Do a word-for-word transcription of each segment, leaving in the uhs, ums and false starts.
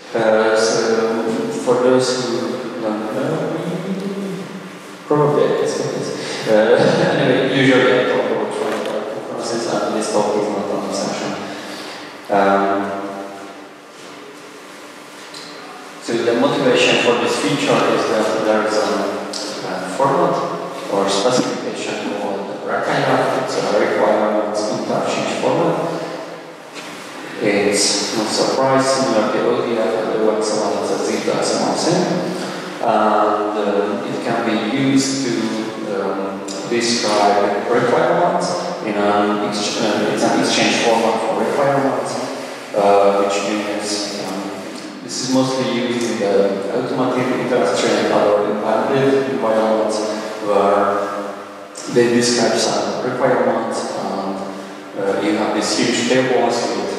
Uh, so, for those who don't know me, probably I guess it is. Uh, anyway, usually I talk about Writer conferences, and this talk is not an exception. Um, so the motivation for this feature is that there is a, a format or specification called Rakaya. It's a requirements interchange format. It's not surprise, similar to O D F and O X M L as a Zeta X M L sim. And uh, it can be used to um, describe requirements in an, ex uh, it's an exchange format for requirements, uh, which means um, this is mostly used in the automotive industry and other embedded environments where they describe some requirements, and uh, you have these huge tables with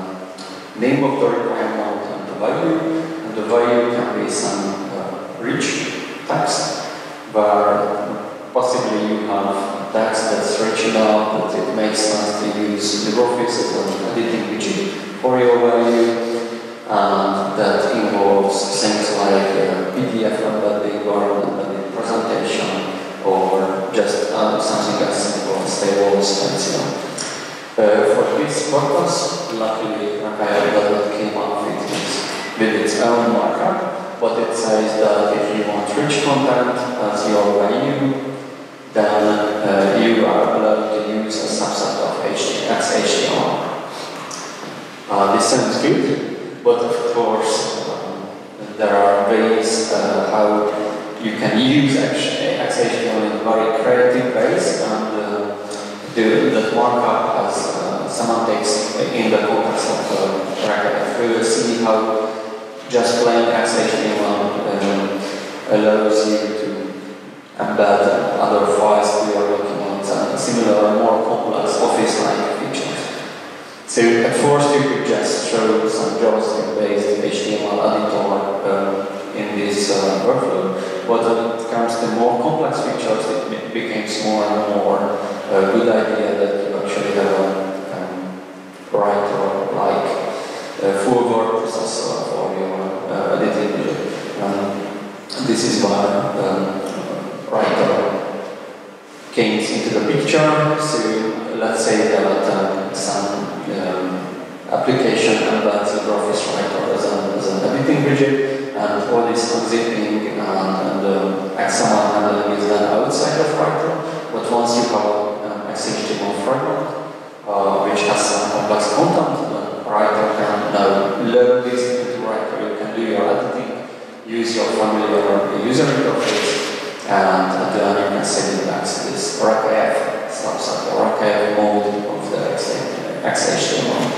name of the requirement and the value, and the value can be some uh, rich text, where possibly you have text that's rich enough that it makes sense to use LibreOffice as an editing widget for your value, and that involves things like uh, P D F embedding or embedded presentation, or just uh, something as simple as tables and so on. Uh, for this purpose, luckily Rakaya does not came up with its, with its own markup, but it says that if you want rich content as your value, then uh, you are allowed to use a subset of X H T M L. Uh, this sounds good, but of course um, there are ways uh, how you can use X H T M L in very creative ways, and uh, The, that markup has uh, semantics in the context of uh, Rakaya. We will see how just plain X H T M L um, allows you to embed other files to your documents and similar, more complex Office-like features. So at first you could just throw some JavaScript-based H T M L editor um, in this uh, workflow, but when it comes to more complex features, it becomes more and more a good idea that you actually have a um, writer like a full word processor for your uh, editing widget. Um, this is why um, writer came into the picture. So let's say that um, some um, application embeds LibreOffice Writer as an, as an editing widget, and all this unzipping and, and um, X M L handling is done outside of Writer. But once you have X H T M L fragment, uh, which has some complex content, the writer can now load this into Writer. You can do your editing, use your familiar user interface, and then you can send it back to this Rakaya subset or Rakaya mode of the X H T M L.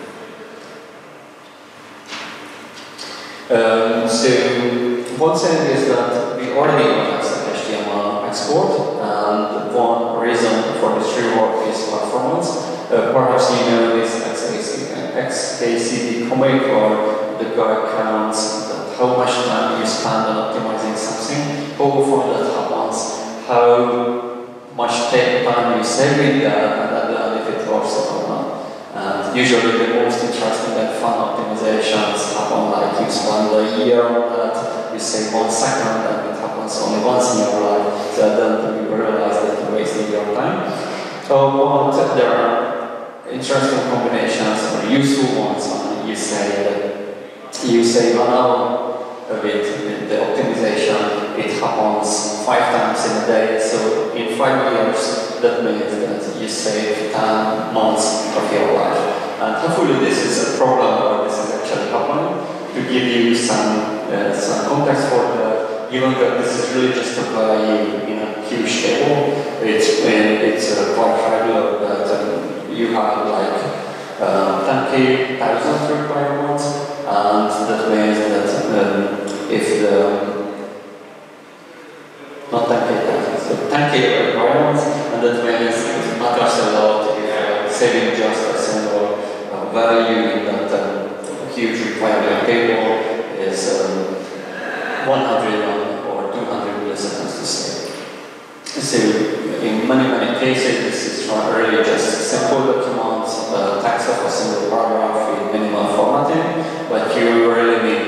Um, so one thing is that we already have X H T M L export, and one reason for this rework is performance. Uh, perhaps you know this X K C D comic, or the guy counts that how much time you spend on optimizing something, how often that happens, how much time you save with that, and then if it works or not. And usually the most interesting and fun optimizations happen like you spend a year on that, you save one second, and it happens only once in your life, so then you realize that you wasted your time. So but there are interesting combinations or useful ones, and you say that you save an hour with, with the optimization, it happens five times in a day, so in five years that means that you save ten months of your life. And hopefully this is a problem, or this is actually happening. To give you some, uh, some context for that, given that this is really just a value in a huge table, it's, it's uh, quite regular that um, you have like uh, ten K thousand requirements, and that means that um, if the, not ten K thousand, so ten K requirements, and that means it matters a lot if uh, saving just a single uh, value in that um, huge requirement table is um, one hundred or two hundred milliseconds to save. So in many, many cases, this is really just simple documents, uh, text of a single paragraph with minimal formatting, but you really need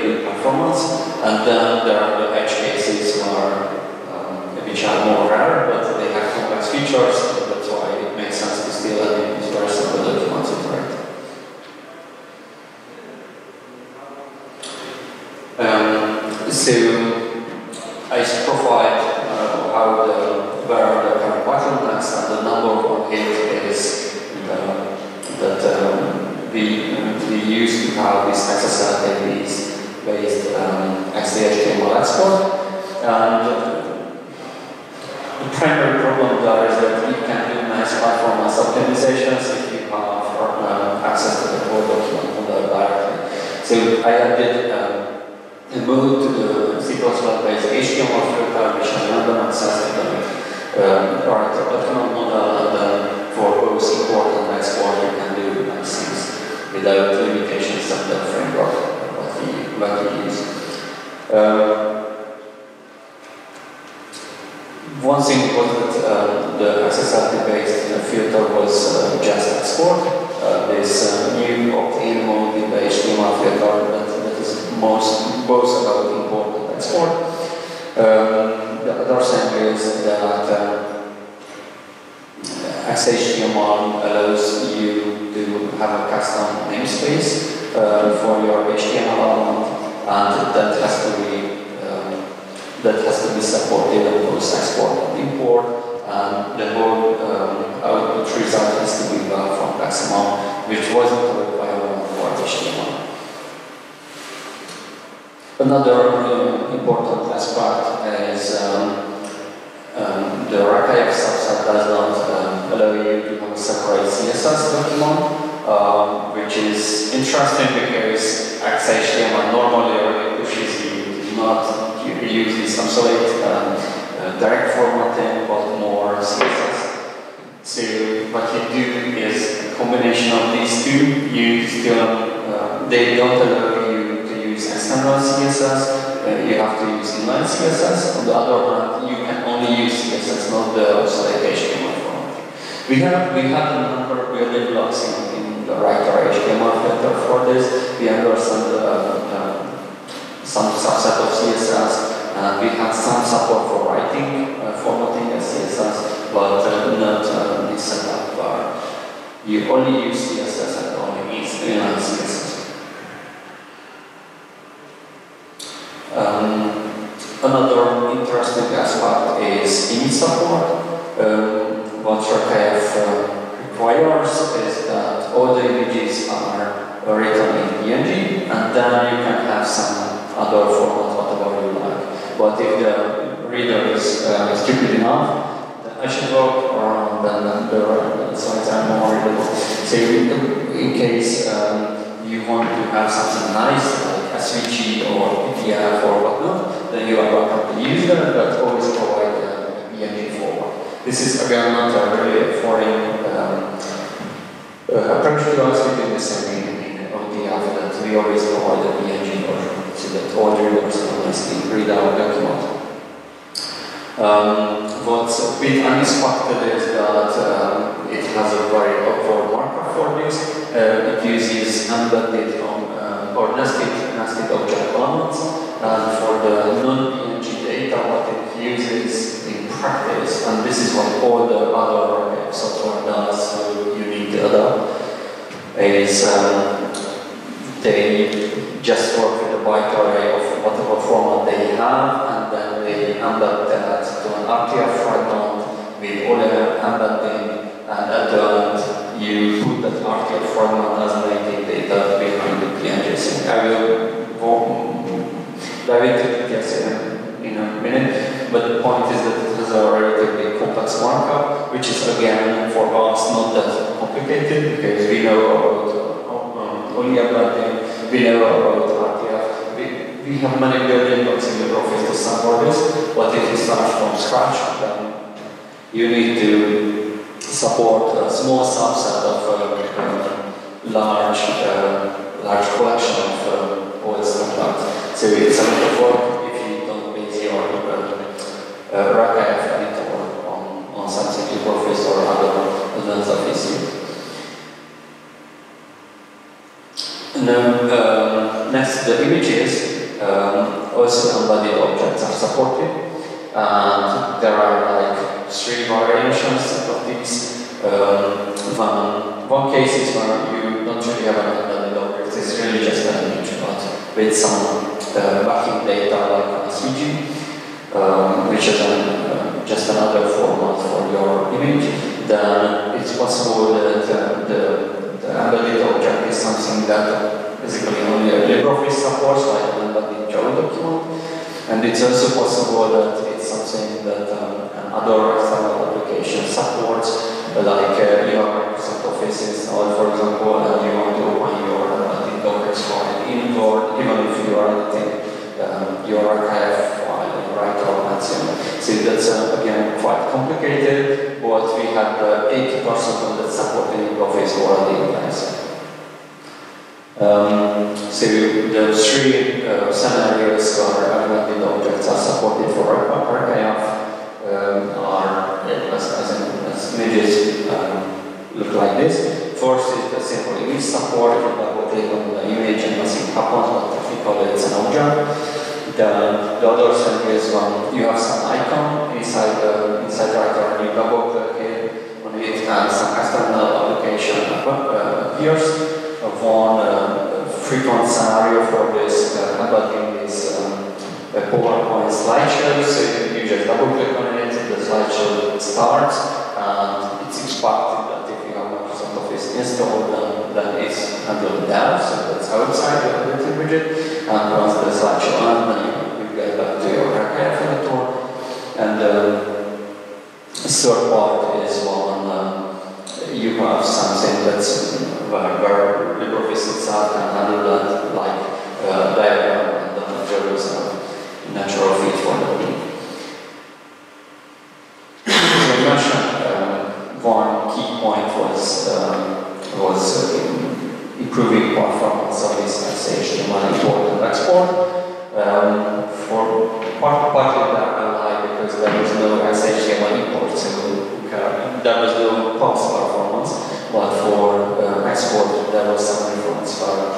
So I provide uh, how the, where the current bottlenecks and the number one hit is the, that um, we, we used to have this X S L T based um, X H T M L export. And the primary problem there is that you can do nice performance optimizations if you have um, access to the code document model directly. So I added um, a mode to the C plus plus based H T M L filter which has random access to the um, document model, and then for both import and export you can do nice things without limitations of the framework what we, what we use. Um, One thing was that uh, the X S L T-based uh, filter was uh, just export. Uh, this uh, new opt-in mode in the H T M L filter that, that is most both about import and export. Um, the other thing is that uh, X H T M L allows you to have a custom namespace uh, for your H T M L element, and that has to be that has to be supported on both export and import, and the whole um, output result has to be well from X M L, which wasn't a requirement for H T M L. Another uh, important aspect is um, um, the Rakayev subset does not um, allow you to have a separate C S S document, um, which is interesting because X H T M L normally already pushes you to not you use this obsolete um, uh, direct formatting, but more C S S. So what you do is a combination of these two. You still uh, they don't allow you to use external C S S. Uh, you have to use inline C S S. On the other hand, you can only use C S S, not the obsolete H T M L formatting. We have we have a number of building blocks in, in the writer H T M L filter for this. We understand uh, uh, some subset of C S S. Uh, we have some support for writing, uh, formatting as C S S, but uh, not uh, this setup where you only use C S S and only use inline C S S. Um, another interesting aspect is image support. Um, what Rakayev uh, requires is that all the images are written in P N G, and then you can have some other format, whatever you like. But if the reader is uh, stupid enough, I should work around then the slides are more readable. So in, in case um, you want to have something nice like S V G or P D F or whatnot, then you are welcome to use that, but always provide a P N G format. This is again not a really foreign um, uh, approach to us. We do the same in, in O D F that we always provide a P N G version, so that all the readers can nicely read our document. Um, what's a bit unexpected is that um, it has a very awkward markup for this. Uh, it uses embedded on, uh, or nested, nested object elements, and for the non-P N G data, what it uses in practice, and this is what all the other software does, so you need to adapt, is um, they just work with a byte array of whatever format they have, and then they embed that to an R T F fragment with all the embedding, and at the end you put that R T F fragment as native data behind the P N G sync. I will dive into details in, in a minute, but the point is that it has a relatively complex markup, which is again for us not that complicated because we know about um, only embedding, we know about R T F. We have many building blocks in LibreOffice to support this, but if you start from scratch, then you need to support a small subset of uh, uh, large, uh, large collection of uh, O S standards. So it's a lot of work if you don't base your uh, uh, Rakayev editor on, on something LibreOffice or other advanced office. Now, um, next, the images. Um, also embodied objects are supported, and there are like three variations of these. Um, one, one case is where you don't really have an embedded object, it's really just an image, but with some uh, backing data like S V G, um, which is an, uh, just another format for your image, then it's possible that uh, the, the embedded object is something that basically only a LibreOffice supports, like an embedded Java document. And it's also possible that it's something that um, other external application supports, like uh, you have Microsoft Office installed, for example, and you want to open your embedded Dockers file in Word, even if you are editing um, your archive file in Writer or Mancium. So that's uh, again quite complicated, but we have uh, eighty percent of that support in Office already in place. Um, so the three uh, scenarios where embedded objects are supported for archive um, are, as, as, as images um, look like this. First is the simple image support. You double click on the image and nothing happens, but technically it's an object. The, the other thing is when you have some icon inside the inside Writer and you double click it on it and some external application uh, appears. One uh, frequent scenario for this uh, embedding is um, a PowerPoint slideshow. So you just double click on it, the slideshow starts, and it's expected that if you have Microsoft Office installed, then, then it's handled there. So that's outside the embedded widget. And once the slideshow ends, then you, you get back to your archive editor. And um, the third part is when um, you have something that's where, where LibreOffice itself can handle that, like uh, diagram, and then there is a natural fit for the So you mentioned um, one key point was um, was uh, improving performance of this S H T M L import and export. Um, for part partly that I like because there was no S H T M L import, so uh, there was no pulse performance. But for uh, export, there was some influence for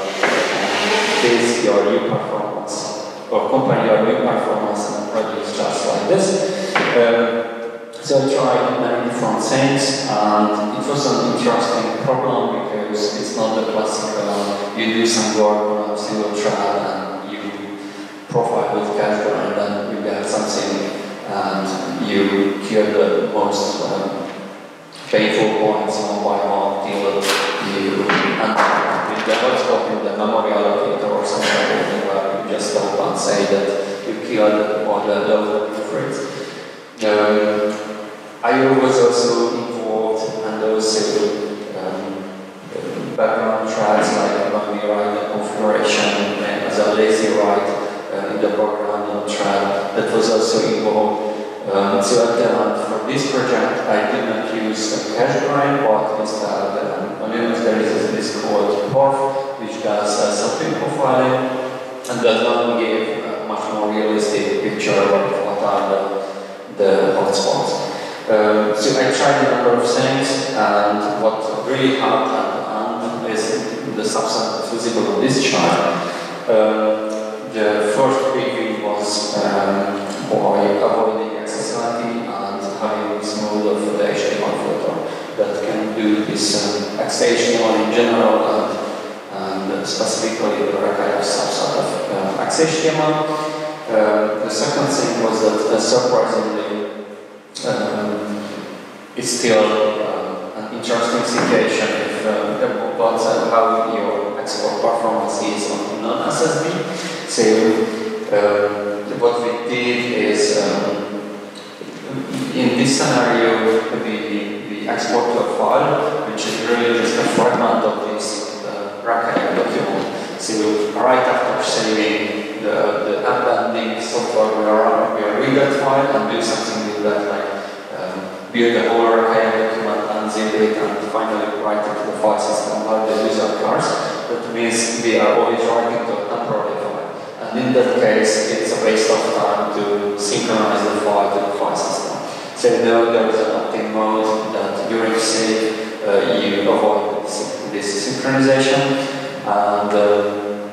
base your new performance or compare your new performance and produce just like this. Um, so I tried many different things, and it was an interesting problem because it's not the classical uh, you do some work on a single thread and you profile with cache and then you get something and you kill the most um, painful points one by one till you end up with the hotspot in the memory allocator or something where you just stop and say that you killed all the low frames. Um, I was also involved and also um, background threads like when we write the configuration as a lazy write uh, in the program thread that was also involved. Um, so at the end, for this project, I did not use a cache grind, but instead um, on Linux there is this called Porf, which does uh, something profiling, and that one gave a much more realistic picture of what are the, the hotspots. Um, so I tried a number of things, and what really helped at the end is the subset visible on this chart. Um, the first big thing was um, by avoiding accessibility and having this mode of the H T M L filter that can do this um, X H T M L in general and, and specifically the archive subset of uh, X H T M L. Uh, the second thing was that uh, surprisingly um, it's still uh, an interesting situation if uh, but uh, how your export performance is on non-S S D. So uh, what we did is um, in this scenario we, we export to a file which is really just a fragment of this uh, archive document. So right after saving the, the embedding software we are, we are read that file and do something with that, like um, build the whole archive document, unzip it, and finally write it to the file system where the user cars. That means we are always writing to a temporary file. And in that case, it's a waste of time to synchronize the file to the file system. So now there is an opt-in mode that during save uh, you avoid this, this synchronization, and uh,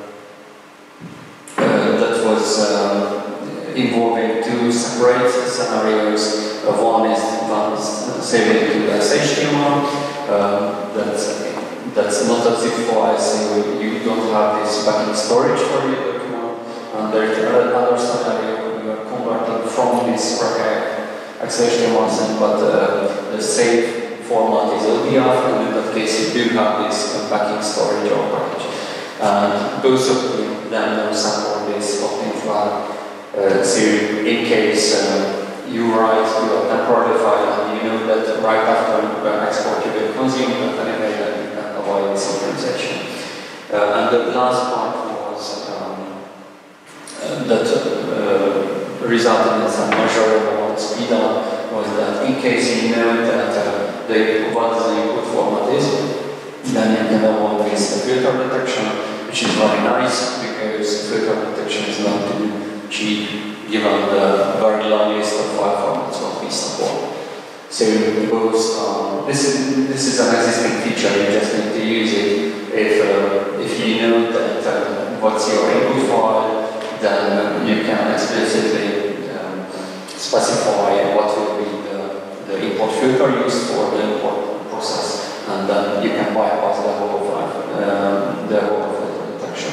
uh, that was uh, involving two separate scenarios. Uh, one is one is saving to S H T M L. Um, that's that's not a zip file, so you don't have this backing storage for your document. And there is another scenario you are converting from this archive X H T M L thing, but uh, the save format is O D F, and in that case you do have this uh, backing storage or package. And both of you then know support this opt-in flag. Uh, so in case uh, you write your temporary file and you know that right after you export you will consume that anyway, then you can avoid synchronization. Uh, and the last part was um, uh, that uh, resulted in some measurable speed up was that in case you know that uh, the, what the input format is, then you can avoid this filter detection, which is very nice because filter detection is not too cheap given the very long list of file formats what we support. So both, um, this is this is an existing feature, you just need to use it. If uh, if you know that uh, what's your input file, then you can explicitly um, specify what will be the, the import filter used for the import process, and then you can bypass the whole file, um, the whole filter detection.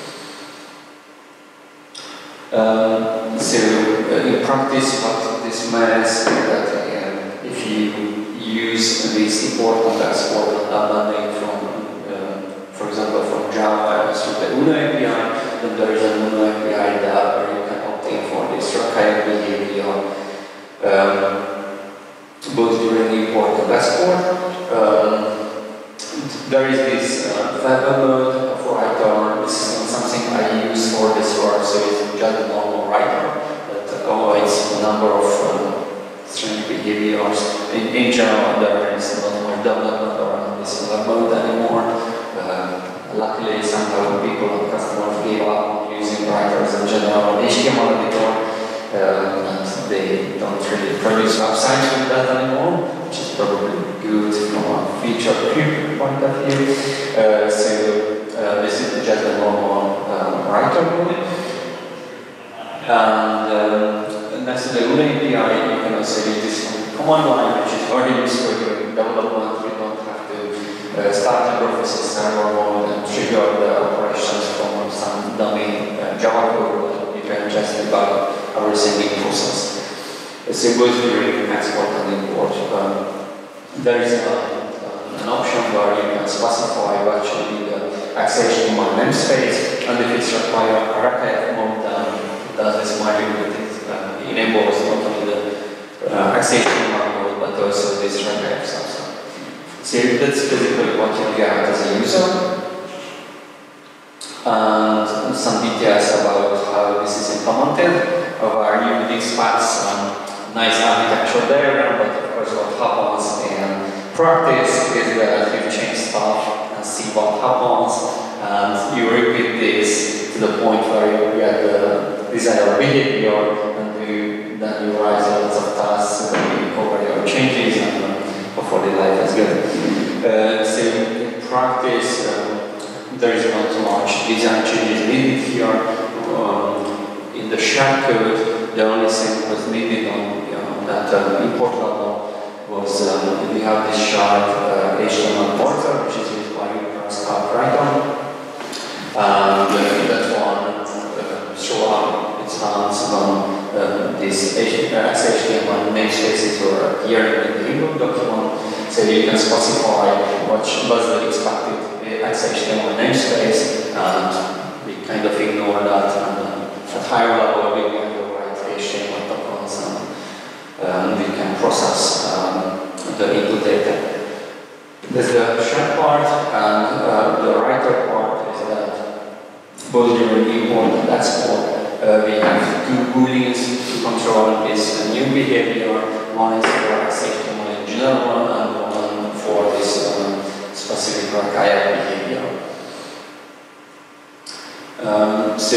Um, so uh, in practice, what this means is that uh, if you use this import and export and from, uh, for example, from Java through the UNO A P I, then there is an UNO A P I there where you can opt in for this archive behavior, um, both during import and export. Um, there is this uh, web mode for writer. This is not something I use for this work, so it's just a normal writer that avoids a number of um, string behaviors. In, in general, there is not more development around this web mode anymore. Uh, luckily, somehow people and customers gave up on using writers in general H T M L editor, uh, and they don't really produce websites with that anymore, which is probably good from a feature creep point of view. Uh, so uh, this is just a normal um, writer mode. And um, next to the UNO A P I, you can also use this command line, which is very useful during development. You don't have to uh, start the process server mode and trigger the operations from some dummy uh, Java code. You can just debug everything in process. So it goes during export and import. Um, there is a, uh, an option where you can specify what should be the X H T M L namespace, and if it's required archive mode, then does this magic that it uh, enables not only the uh, X H T M L mode but also this archive stuff. So that's basically what you get as a user. And some details about how this is implemented, where you expect some nice architecture there, but of course what happens in practice is that you change stuff and see what happens, and you repeat this to the point where you get the desired behavior, and you, then you raise lots of tasks, and then you cover your changes, and uh, hopefully life is good. Uh, so in practice, um, there is not much design changes needed here. Um, in the shell code, the only thing was needed on you know, that uh, import level was um, we have this shard uh, H T M L porter, which is used by Pascal Python. And uh, that one uh, show up its hands on uh, this X H T M L namespaces or appearing in the input document, so you can specify what was the expected X H T M L namespace, and we kind of ignore that. And uh, at higher level, we can write H T M L tokens, and um, we can process um, the input data. There's the shell part, and uh, the writer part is that both during import and export, uh, we have two booleans to control this new behavior. One is for X H T M L in general, and one for this um, specific archive behavior. Um, so,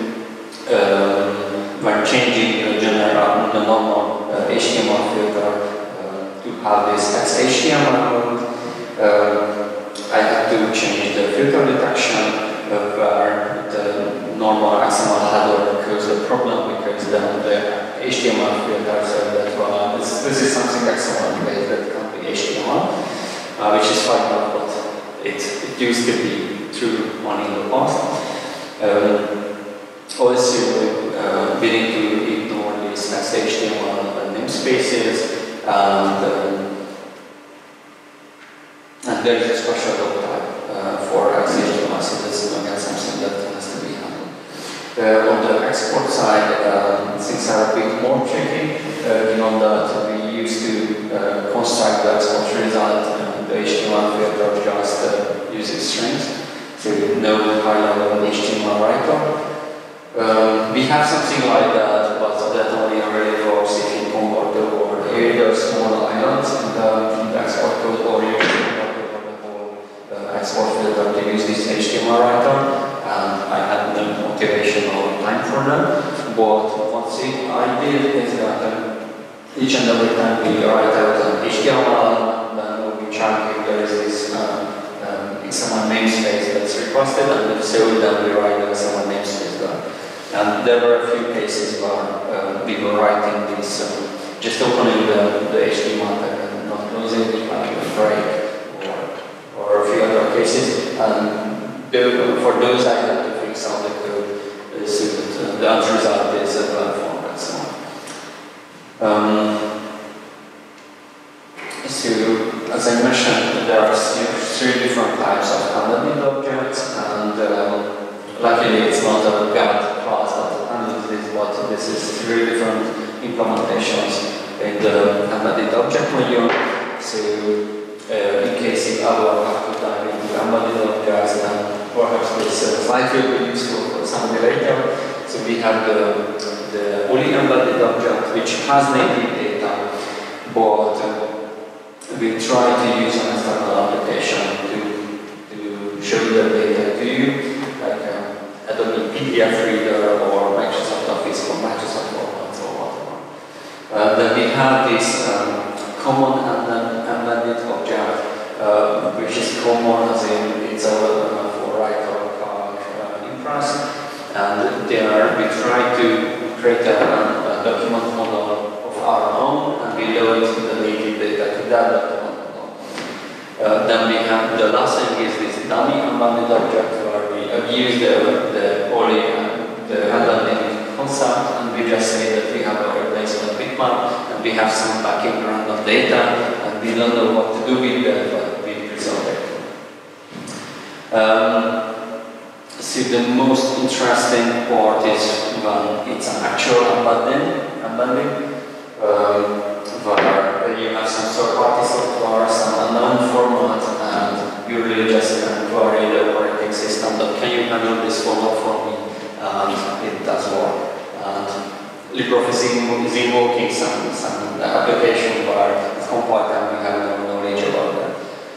um, when changing the general, the normal uh, H T M L filter uh, to have this X H T M L mode, uh, I had to change the filter detection uh, where the normal X M L header caused a problem because then the H T M L filter said that well, this, this is something X M L based that can't be H T M L, uh, which is fine now, but it, it used to be true one in the past. Um, Also, uh, we need to ignore these X H T M L namespaces, and, um, and there is a special dog type uh, for X H T M L, so this is again something that has to be handled. Uh, on the export side, um, things are a bit more tricky. Uh, beyond that, we used to uh, construct the export result, and the H T M L filter just uh, uses strings, so no high-level H T M L writer. Um, we have something like that, but that only really works if you convert the word. Here there are small islands in the, in the export code, or you can convert the whole uh, export filter to use this H T M L writer. And I had no motivation or time for them. But one thing I did is that um, each and every time we write out an H T M L, then we check if there is this um, um, X M L namespace that's requested, and if so, then we write the X M L namespace there. And there were a few cases where uh, we were writing this, um, just opening the, the H T M L tag and not closing it, like a break, or, or a few other cases. And for those, I had to fix out the code so that uh, the end result is a well form and so on. Um, so, as I mentioned, there are three different types of embedded objects, and uh, luckily it's not a God class that handles this, but this is three different implementations in the embedded object module. So, uh, in case you ever have to dive into embedded objects, then perhaps this uh, slide will be useful for somebody later. So we have the, the only embedded object which has native data, but uh, we try to use an external application to, to show the data to you, like uh, Adobe P D F Reader or Microsoft Office for Microsoft Format or whatever. Uh, then we have this um, common embedded object, uh, which is common as in it's available for writer, calc, uh, impress, and there we try to create a, a document model of our own, and we load the native data to that document model. Uh, then we have the last thing is this dummy embedded object, where we abuse the the only uh, the embedding concept, and we just say that we have a replacement bitmap, and we have some backing random data, and we don't know what to do with that, but we resolve it. Um, so the most interesting part is when it's an actual embedding, embedding um, where you have some third-party software, some unknown format, and you really just can query the operating system that can you handle this format for me, and it does work. And LibreOffice is invoking some, some application where it's compiled and we have no knowledge about that.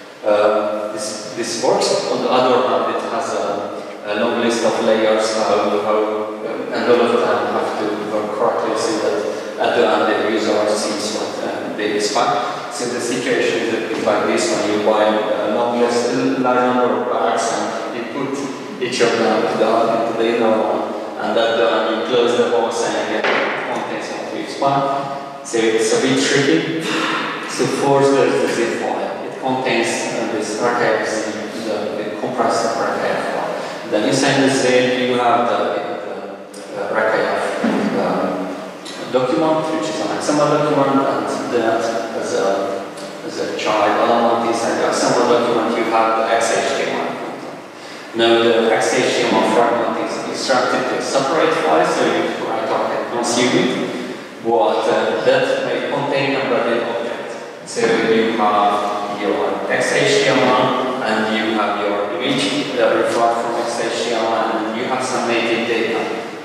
Uh, this, this works. On the other hand, it has a, a long list of layers, how, how, and all of them have to work correctly so that at the end the user sees what um, they expect. So the situation is a bit like this: when you buy a long list, large number of bags, and you put each of them to the, into the inner one, and at the end you close the box and it contains what you expect. So it's a bit tricky. So first there's the zip file. It contains uh, this archive, the, the compressed archive file. Then inside the zip you have the, the, the archive um, document, which is an X M L document, and that as a, as a child element inside the X M L document you have the X H T M L. Now the X H T M L fragment is extracted to a separate file, so you writer can consume it, but uh, that may contain embedded object. So you have your X H T M L and you have your image that referred from X H T M L, and you have some native data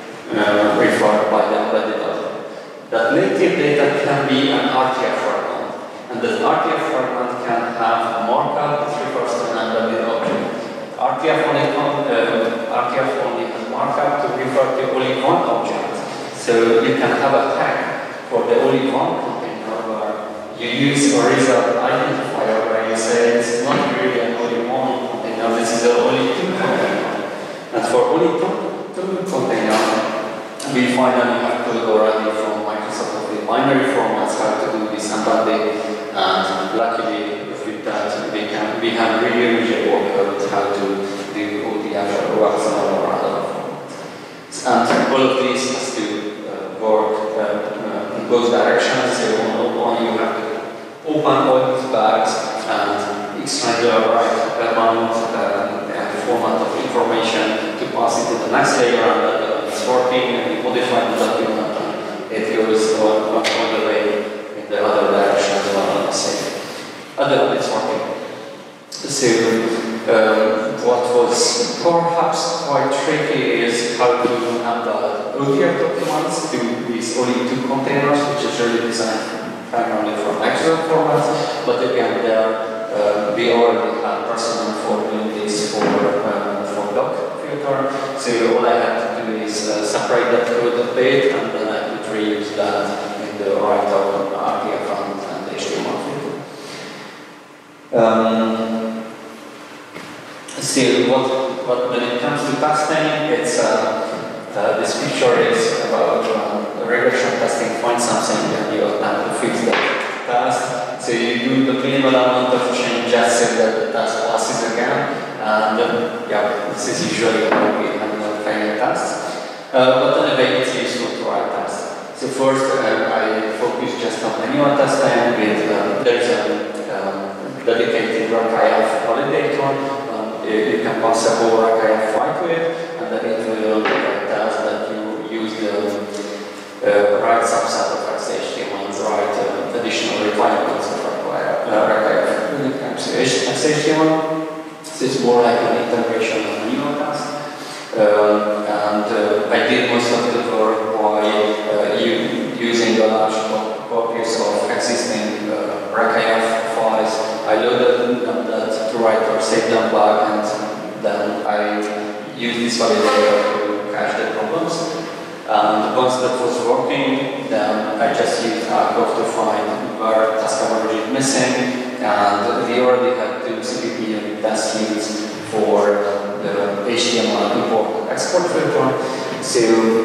uh, referred by the embedded object. That native data can be an R T F fragment, and that R T F fragment can have a markup that refers to an embedded object. R T F only, uh, R T F only has markup to refer to only one object. So you can have a tag for the only one container where you use a result identifier where you say it's not really an only one container, this is an only two container. And for only two, two containers, we finally have code already from Microsoft Office binary formats how to do this embedding, and luckily with that we can we have really reusable code how to do O D F or X M L or other formats. And all of this has to uh, work uh, uh, in both directions. So on one you have to open all these bags and extract the right amount uh, and format of information to pass it to the next layer, and then uh, it's working, and you modify the document, and it goes all, all the way in the other direction as well, let's say. And then it's working. So, um, what was perhaps quite tricky is how to handle O D F documents to these only two containers, which is really designed primarily for Excel formats. But again, there uh, we already had personnel for doing this for um, for doc filter. So all I had to do is uh, separate that code a bit, and then I could reuse that in the write-up R T F and, and H T M L filter. Um, So what, what, when it comes to testing, it's uh, uh, this picture is about uh, regression testing. Find something and you attempt to fix the task. So you do the minimal amount of changes so that the task passes again. And uh, yeah, this is usually how we handle failure tasks. Uh, but anyway, it's useful to write tests. So first, uh, I focus just on manual testing. With uh, there's a um, dedicated archive validator. You can pass a whole archive file to it, and then it will uh, tell us that you use the uh, right subset of X H T M L and right uh, additional requirements of archive uh, when it comes to X H T M L. So it's more like an integration of manual tasks. Uh, and uh, I did most of the work by uh, you, using the large copies of existing uh, archive files. I loaded them that to write or save them back, and then I used this validator to catch the problems. And once that was working, then I just used Arcov to find where task coverage is missing, and we already had two C P P unit test suites for the H T M L import and export filter, so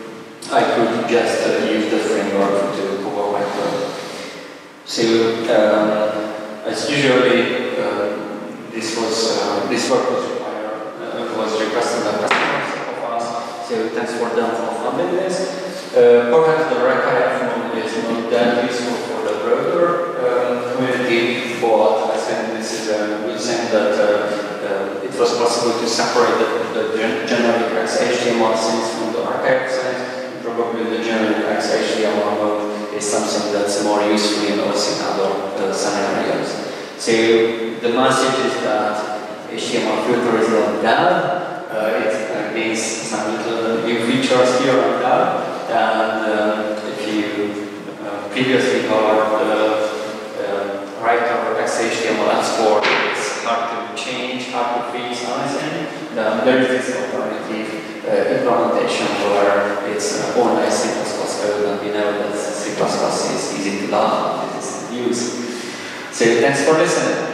I could just uh, use the framework to cover my code. So um, as usually, uh, this was uh, this work was required uh, was requested by customers of us. So thanks for them for funding this. Uh, perhaps the archive is not that useful for the broader um, community, but I think this is a good thing that uh, uh, it was possible to separate the, the generic X H T M L things from the archive things. Probably the generic X H T M L mode is something that's more useful in also in other uh, scenarios. So the message is that H T M L filter is not bad. Uh, it uh, means some little new features here and there. And uh, if you uh, previously heard the uh, writer X H T M L export, it's hard to change, hard to fix anything. Then there is this alternative uh, implementation where it's uh, all nice C plus plus code, and we know that C plus plus is easy to learn, it is used. So thanks for listening.